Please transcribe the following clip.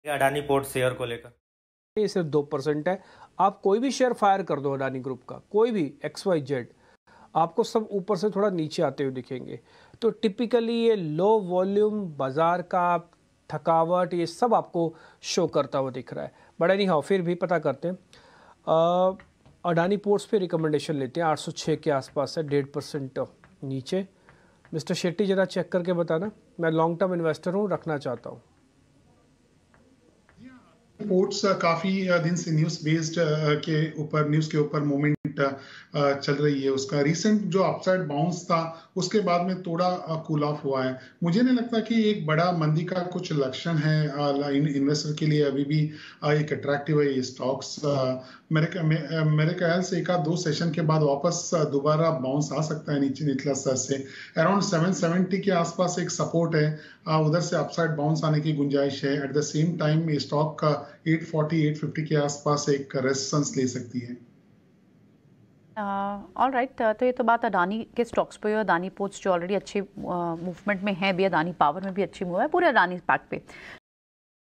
ये Adani port share को लेकर ये सिर्फ 2% है। आप कोई भी शेयर फायर कर दो अडानी ग्रुप का, कोई भी XYZ, आपको सब ऊपर से थोड़ा नीचे आते हुए दिखेंगे। तो टिपिकली ये लो वॉल्यूम बाजार का थकावट ये सब आपको शो करता हुआ दिख रहा है। बट एनी हाउ फिर भी पता करते हैं। अडानी पोर्ट्स पे रिकमेंडेशन लेते हैं, 806 के आसपास है, 1.5% नीचे। मिस्टर शेट्टी ज़रा चेक करके बताना, मैं लॉन्ग टर्म इन्वेस्टर हूँ, रखना चाहता हूँ। रिपोर्ट्स काफी दिन से न्यूज के ऊपर मूवमेंट चल रही है। उसका रिसेंट जो अपसाइड बाउंस था उसके बाद में थोड़ा कूल ऑफ हुआ है। मुझे नहीं लगता कि एक बड़ा मंदी का कुछ लक्षण है इन्वेस्टर के लिए। अभी भी एक अट्रैक्टिव है ये स्टॉक्स। मेरे ख्याल से एक आध दो सेशन के बाद वापस दोबारा बाउंस आ सकता है नीचे निचला स्तर से। अराउंड 770 के आसपास एक सपोर्ट है, उधर से अपसाइड बाउंस आने की गुंजाइश है। At the same time stock का 840 850 के आसपास एक रेजिस्टेंस ले सकती है। ऑल राइट, तो ये तो बात अडानी के स्टॉक्स पे, अडानी पोर्ट्स जो ऑलरेडी अच्छे मूवमेंट में है भी, अडानी पावर में भी अच्छी मूव है, पूरे अडानी पैक पे।